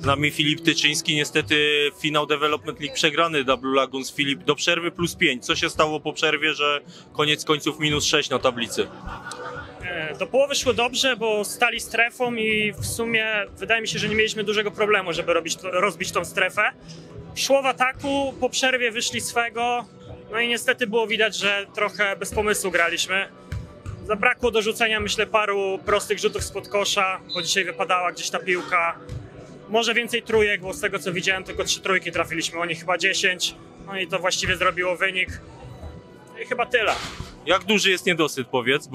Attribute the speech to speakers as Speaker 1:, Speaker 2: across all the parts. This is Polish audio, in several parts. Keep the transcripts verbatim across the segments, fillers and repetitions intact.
Speaker 1: Z nami Filip Tyczyński, niestety finał Development League przegrany dla Blue Lagoons. Filip, do przerwy plus pięć. Co się stało po przerwie, że koniec końców minus sześć na tablicy?
Speaker 2: Do połowy szło dobrze, bo stali strefą i w sumie wydaje mi się, że nie mieliśmy dużego problemu, żeby robić, rozbić tą strefę. Szło w ataku, po przerwie wyszli swego, no i niestety było widać, że trochę bez pomysłu graliśmy. Zabrakło do rzucenia, myślę, paru prostych rzutów spod kosza, bo dzisiaj wypadała gdzieś ta piłka. Może więcej trójek, bo z tego co widziałem tylko trzy trójki trafiliśmy, oni chyba dziesięć. No i to właściwie zrobiło wynik. I chyba tyle.
Speaker 1: Jak duży jest niedosyt, powiedz,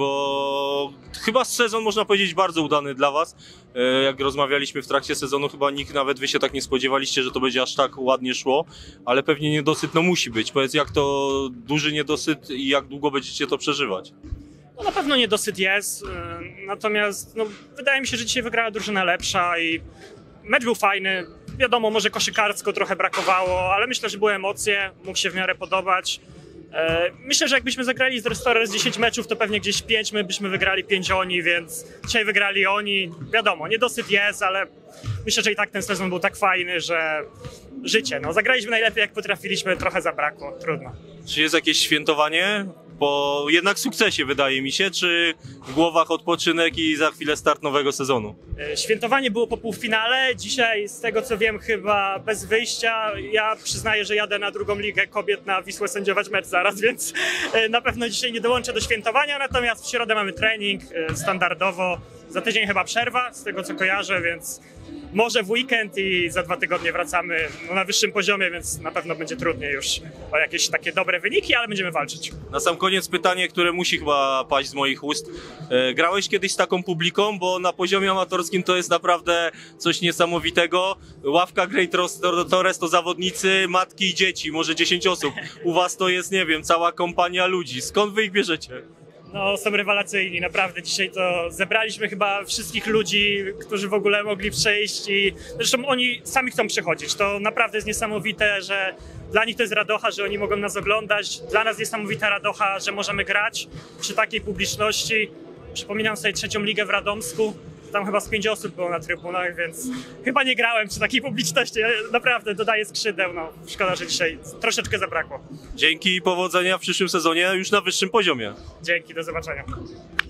Speaker 1: bo chyba sezon można powiedzieć bardzo udany dla was. Jak rozmawialiśmy w trakcie sezonu, chyba nikt, nawet wy się tak nie spodziewaliście, że to będzie aż tak ładnie szło, ale pewnie niedosyt no musi być. Powiedz, jak to duży niedosyt i jak długo będziecie to przeżywać?
Speaker 2: No na pewno niedosyt jest, natomiast no, wydaje mi się, że dzisiaj wygrała drużyna lepsza i mecz był fajny. Wiadomo, może koszykarsko trochę brakowało, ale myślę, że były emocje, mógł się w miarę podobać. Myślę, że jakbyśmy zagrali z Restore z dziesięć meczów, to pewnie gdzieś pięć my byśmy wygrali, pięć oni, więc dzisiaj wygrali oni. Wiadomo, niedosyt jest, ale myślę, że i tak ten sezon był tak fajny, że życie. No, zagraliśmy najlepiej jak potrafiliśmy, trochę zabrakło, trudno.
Speaker 1: Czy jest jakieś świętowanie? Po jednak sukcesie, wydaje mi się, czy w głowach odpoczynek i za chwilę start nowego sezonu?
Speaker 2: Świętowanie było po półfinale, dzisiaj z tego co wiem chyba bez wyjścia. Ja przyznaję, że jadę na drugą ligę kobiet na Wisłę sędziować mecz zaraz, więc na pewno dzisiaj nie dołączę do świętowania, natomiast w środę mamy trening standardowo. Za tydzień chyba przerwa, z tego co kojarzę, więc może w weekend i za dwa tygodnie wracamy no, na wyższym poziomie, więc na pewno będzie trudniej już o jakieś takie dobre wyniki, ale będziemy walczyć.
Speaker 1: Na sam koniec pytanie, które musi chyba paść z moich ust. E, grałeś kiedyś z taką publiką, bo na poziomie amatorskim to jest naprawdę coś niesamowitego. Ławka Great Torres to zawodnicy, matki i dzieci, może dziesięć osób. U was to jest, nie wiem, cała kompania ludzi. Skąd wy ich bierzecie?
Speaker 2: No, są rewelacyjni, naprawdę. Dzisiaj to zebraliśmy chyba wszystkich ludzi, którzy w ogóle mogli przyjść i zresztą oni sami chcą przychodzić. To naprawdę jest niesamowite, że dla nich to jest radocha, że oni mogą nas oglądać. Dla nas niesamowita radocha, że możemy grać przy takiej publiczności. Przypominam sobie trzecią ligę w Radomsku. Tam chyba z pięć osób było na trybunach, więc chyba nie grałem przy takiej publiczności. Naprawdę dodaję skrzydeł. No, szkoda, że dzisiaj troszeczkę zabrakło.
Speaker 1: Dzięki i powodzenia w przyszłym sezonie już na wyższym poziomie.
Speaker 2: Dzięki, do zobaczenia.